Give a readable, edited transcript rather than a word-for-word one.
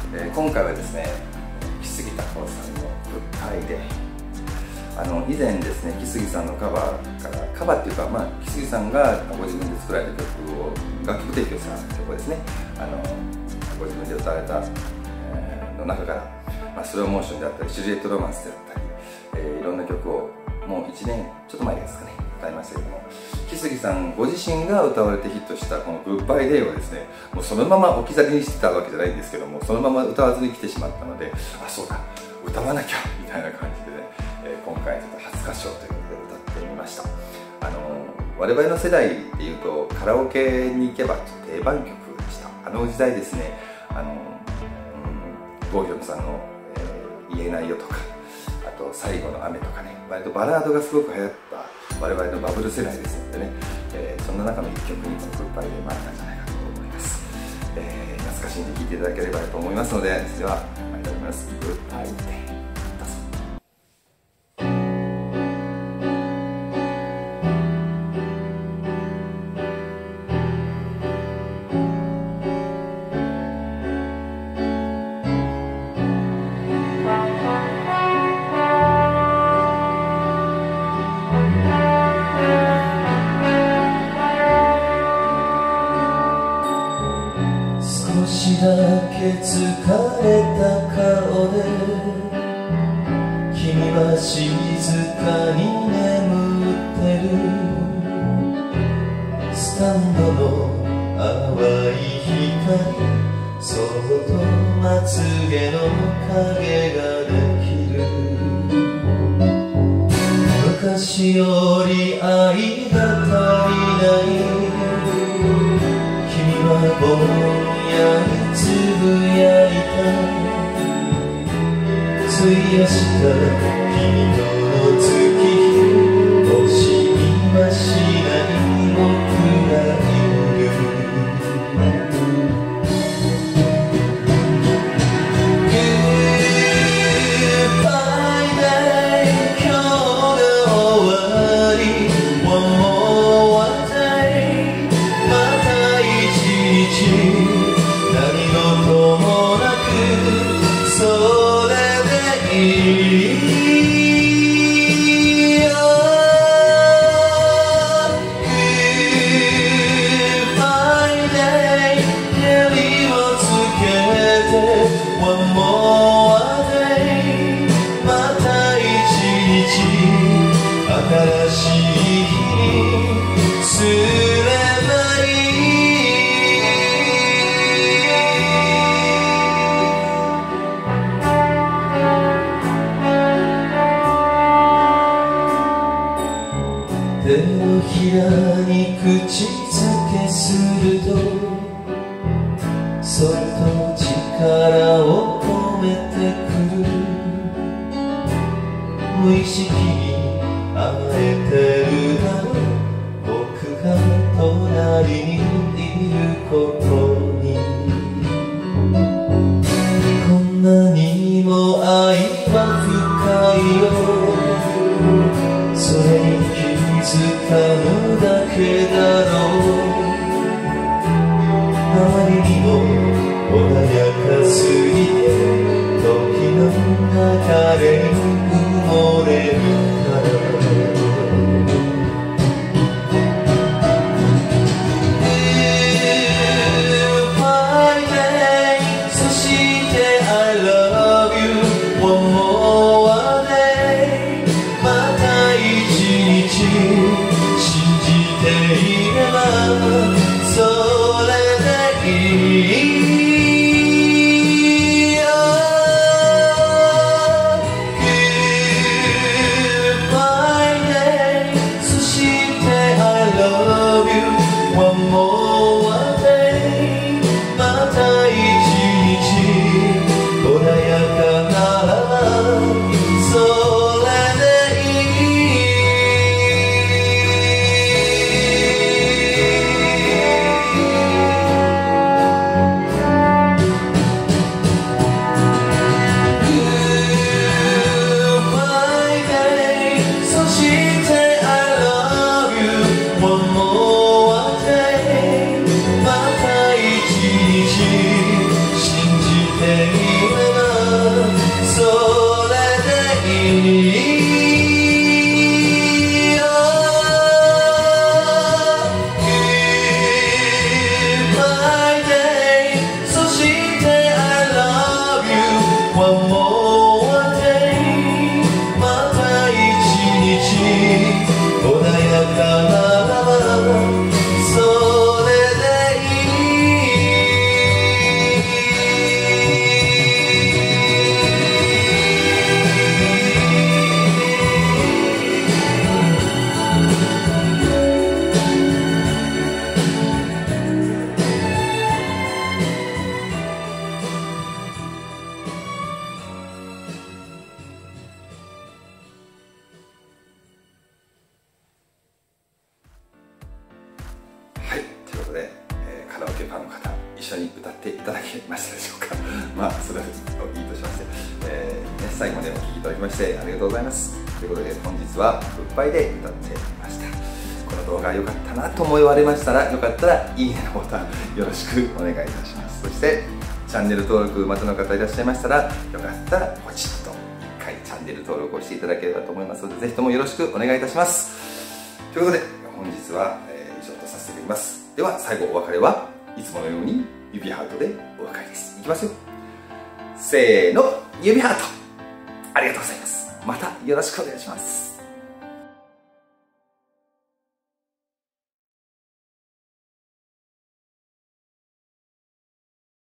今回はですね、木杉隆夫さんの物体で、以前ですね、木杉さんのカバーっていうか、木杉さんがご自分で作られた曲を楽曲提供した曲をですね、ご自分で歌われた、の中から、スローモーションであったりシルエットロマンスであったり、いろんな曲をもう1年ちょっと前ですかね、歌いましたけども、木杉さんご自身が歌われてヒットしたこの「グッバイデイ」をですね、もうそのまま置き去りにしてたわけじゃないんですけども、そのまま歌わずに来てしまったので、そうだ、歌わなきゃみたいな感じでね、今回ちょっと初歌唱ということで歌ってみました。我々の世代でいうとカラオケに行けば定番曲でした。時代ですね、郷ひろみさんの、言えないよとか、あと最後の雨とかね、割とバラードがすごく流行った我々のバブル世代ですのでね、そんな中の一曲にこのグッバイデイもあったんじゃないかと思います。懐かしんで聴いていただければと思いますので、それでは参ります。グッバイデイ、どうぞ。 少しだけ疲れた顔で君は静かに眠ってる。スタンドの淡い光、そっとまつげの影ができる。昔より愛が足りない、君はぼんやりつぶやいた。費やした君との月日、もし今しない僕がいる。Goodbye day、 今日が終わり、 One more day、 また一日、何事もなくそれでいい。Goodbye day、 襟をつけて One more day、 また一日、新しい日にすればいい。手のひらに口づけすると、そっと力を込めてくる。無意識に甘えてるだろう、僕が隣にいることに。こんなにも愛は深いよ、それに気づかぬだけだろう。周りにも穏やかすぎて、時の流れに埋もれるから。Goodbye day、 そして I love you one more day、 また一日、信じていればそれでいい。Goodbye day、 そして I love you one more day、 また一日、 歌っていただけましたでしょうか。まあそれはいいとしまして、最後までお聴きいただきましてありがとうございます。ということで本日はグッバイで歌ってみました。この動画良かったなと思われましたら、よかったらいいねのボタンよろしくお願いいたします。そしてチャンネル登録またの方いらっしゃいましたら、よかったらポチッと1回チャンネル登録をしていただければと思いますので、ぜひともよろしくお願いいたします。ということで本日は以上とさせていただきます。では最後お別れはいつものように指ハートでお別れです。いきますよ。せーの、指ハート。ありがとうございます。またよろしくお願いします。